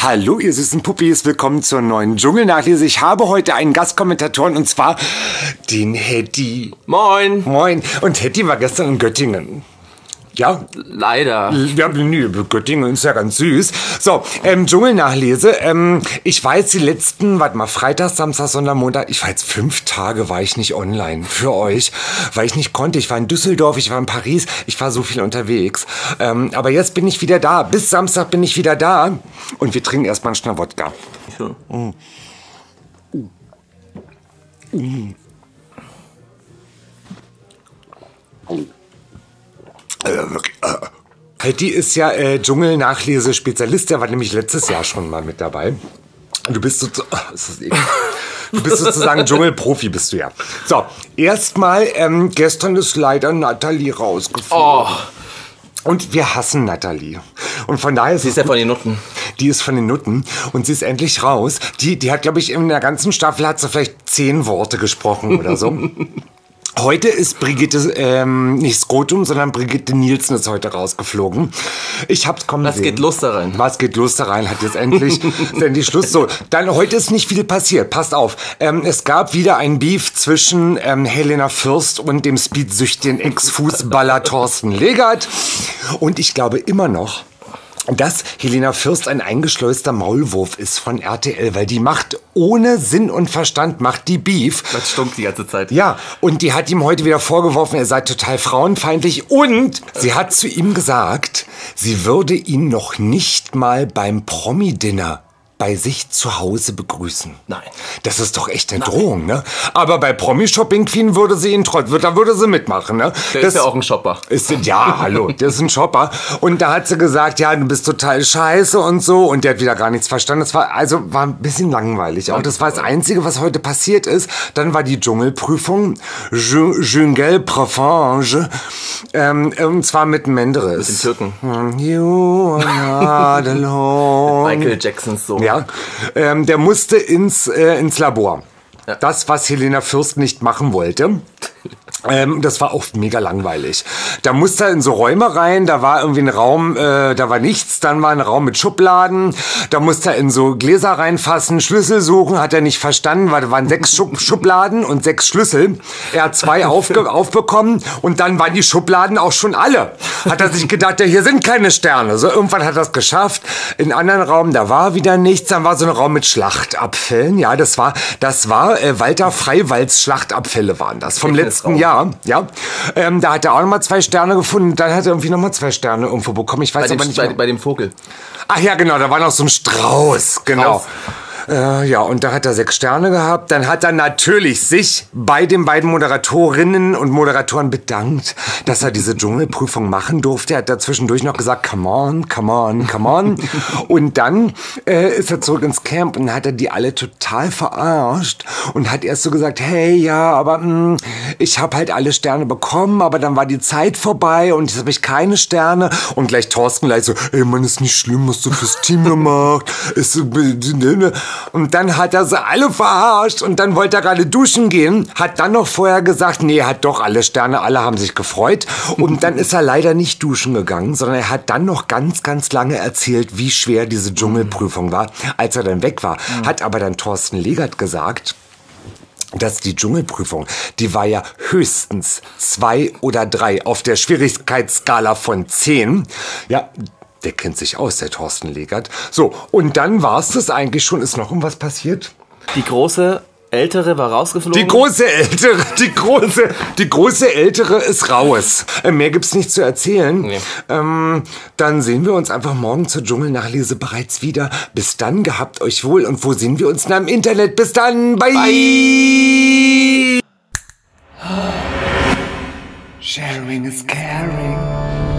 Hallo, ihr süßen Puppis, willkommen zur neuen Dschungelnachlese. Ich habe heute einen Gastkommentatoren und zwar den Heddy. Moin. Moin. Und Heddy war gestern in Göttingen. Ja? Leider. Ja, nee, Göttingen ist ja ganz süß. So, Dschungelnachlese. Ich war jetzt die letzten, Freitag, Samstag, Sonntag, Montag. Ich war jetzt 5 Tage, war ich nicht online für euch, weil ich nicht konnte. Ich war in Düsseldorf, ich war in Paris, ich war so viel unterwegs. Aber jetzt bin ich wieder da. Bis Samstag bin ich wieder da. Und wir trinken erstmal einen Schnapp Wodka. Ja. Heddy ist ja Dschungelnachlese-Spezialist, der war nämlich letztes Jahr schon mal mit dabei. Du bist sozusagen Dschungelprofi, bist du ja. So, erstmal, gestern ist leider Natalie rausgeflogen. Oh. Und wir hassen Natalie. Und von daher ist Sie ist ja von den Nutten. Die ist von den Nutten und sie ist endlich raus. Die hat, glaube ich, in der ganzen Staffel hat sie vielleicht 10 Worte gesprochen oder so. Heute ist Brigitte, nicht Skrotum, sondern Brigitte Nielsen ist heute rausgeflogen. Ich hab's kommen sehen. Was geht los da rein? Was geht los da rein? Hat jetzt endlich Schluss. So, dann heute ist nicht viel passiert. Passt auf. Es gab wieder ein Beef zwischen Helena Fürst und dem speedsüchtigen Ex-Fußballer Thorsten Legert. Und ich glaube immer noch, dass Helena Fürst ein eingeschleuster Maulwurf ist von RTL, weil die macht ohne Sinn und Verstand, macht die Beef. Das stimmt die ganze Zeit. Ja, und die hat ihm heute wieder vorgeworfen, er sei total frauenfeindlich und sie hat zu ihm gesagt, sie würde ihn noch nicht mal beim Promi-Dinner bei sich zu Hause begrüßen. Nein. Das ist doch echt eine Drohung, ne? Aber bei Promi-Shopping Queen würde sie ihn da würde sie mitmachen, ne? Der ist ja auch ein Shopper. Ja, hallo, der ist ein Shopper. Und da hat sie gesagt, ja, du bist total scheiße und so. Und der hat wieder gar nichts verstanden. Das war ein bisschen langweilig. Auch das war das Einzige, was heute passiert ist. Dann war die Dschungelprüfung. Jungle Prefange. Und zwar mit Menderes. Mit dem Türken. You are not alone. Michael Jacksons Sohn. Ja, der musste ins Labor. Ja. Das, was Helena Fürst nicht machen wollte. Das war auch mega langweilig. Da musste er in so Räume rein, da war irgendwie ein Raum, da war nichts, dann war ein Raum mit Schubladen, da musste er in so Gläser reinfassen, Schlüssel suchen, hat er nicht verstanden, weil da waren 6 Schubladen und 6 Schlüssel. Er hat 2 aufbekommen und dann waren die Schubladen auch schon alle. Hat er sich gedacht, ja, hier sind keine Sterne. So, irgendwann hat er es geschafft. In einem anderen Raum, da war wieder nichts, dann war so ein Raum mit Schlachtabfällen. Ja, das war Walter Freiwalds Schlachtabfälle waren das, vom letzten Jahr. Ja, da hat er auch nochmal 2 Sterne gefunden, dann hat er irgendwie nochmal 2 Sterne irgendwo bekommen. Ich weiß aber nicht mehr. Bei dem Vogel. Ach ja, genau, da war noch so ein Strauß, genau. Ja, und da hat er 6 Sterne gehabt. Dann hat er natürlich sich bei den beiden Moderatorinnen und Moderatoren bedankt, dass er diese Dschungelprüfung machen durfte. Er hat da zwischendurch noch gesagt, come on, come on, come on. Und dann ist er zurück ins Camp und hat er die alle total verarscht und hat erst so gesagt, hey, ja, aber ich habe halt alle Sterne bekommen, aber dann war die Zeit vorbei und jetzt habe ich keine Sterne. Und gleich Thorsten gleich so, ey Mann, ist nicht schlimm, hast du fürs Team gemacht. Und dann hat er sie alle verarscht und dann wollte er gerade duschen gehen, hat dann noch vorher gesagt, nee, er hat doch alle Sterne, alle haben sich gefreut. Und dann ist er leider nicht duschen gegangen, sondern er hat dann noch ganz, ganz lange erzählt, wie schwer diese Dschungelprüfung war. Als er dann weg war, hat aber dann Thorsten Legert gesagt, dass die Dschungelprüfung, die war ja höchstens 2 oder 3 auf der Schwierigkeitsskala von 10. Ja, der kennt sich aus, der Thorsten Legert. So, und dann war es das eigentlich schon. Ist noch irgendwas passiert? Die große Ältere war rausgeflogen. Die große Ältere ist raus. Mehr gibt's nicht zu erzählen. Nee. Dann sehen wir uns einfach morgen zur Dschungelnachlese bereits wieder. Bis dann, gehabt euch wohl. Und wo sehen wir uns denn im Internet? Bis dann, bye! Bye. Sharing is caring.